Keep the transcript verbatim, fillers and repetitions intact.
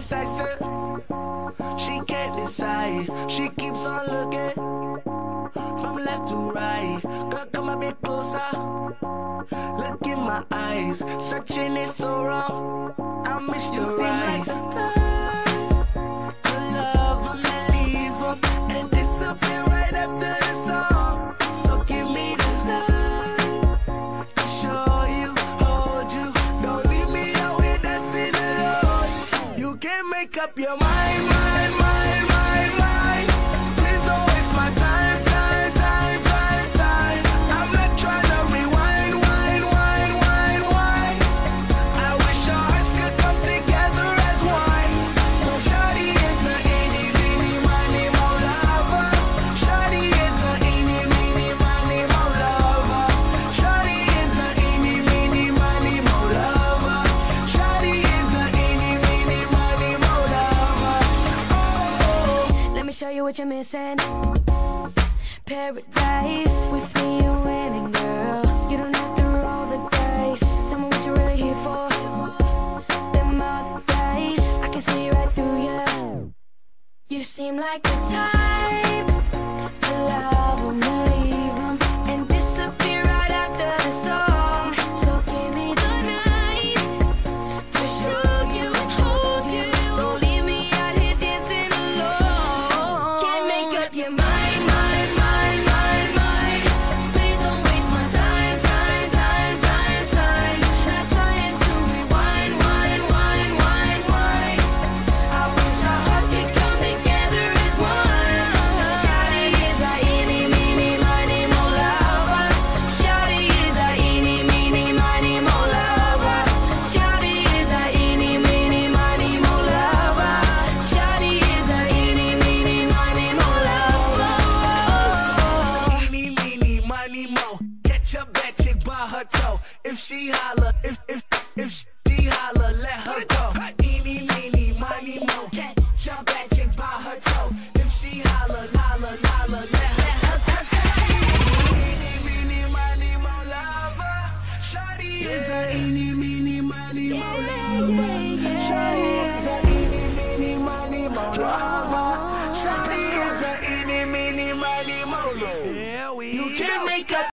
indecisive. She can't decide. She keeps on looking from left to right. Girl, come a bit closer. Look in my eyes. Searching is so wrong. I miss the right time to love and leave her and disappear right after the song. So give me the night to show you, hold you. Don't leave me out here dancing alone. You can't make up your mind, mind, mind, mind, mind. Please don't waste my time, time, time, time, time. I'm not trying to rewind, wind, wind, wind, wind. I wish our hearts could come together as one. No, shawty is a eenie, meenie, miny, mo lover. Shawty is a eenie, meenie, miny, mo lover. Shawty is a eenie, meenie, miny, mo lover. Shawty is a eenie, meenie, miny, mo lover. Oh, Let me show you what you're missing. Paradise. With me you're winning, girl. You don't have to roll the dice. Tell me what you're really here for. Them other dice, I can see right through you. You seem like the type to love 'em and leave 'em and disappear right after the song. So give me the night to show you and hold you. Don't leave me out here dancing alone. Can't make up your mind, mind, mind, mind, mind. Please don't waste my time, time, time, time, time. Not trying to rewind, wind, wind, wind, wind. I wish our hearts could come together as one. Shawty is a eenie, meenie, miny, mo lover. Shawty is a eenie, meenie, miny, mo lover. Shawty is a eenie, meenie, miny, mo lover. Shawty is a eenie, meenie, miny, mo lover. eenie, meenie, miny, mo. Catch a bad chick by her toe. If she holler, if if if she holler, let her go. Eenie, meenie, miny, mo. Catch a bad chick by her toe. If she holler, holler, holler, let her go. Eenie, meenie, miny, mo lover. Shawty is a eenie, meenie, miny, mo lover.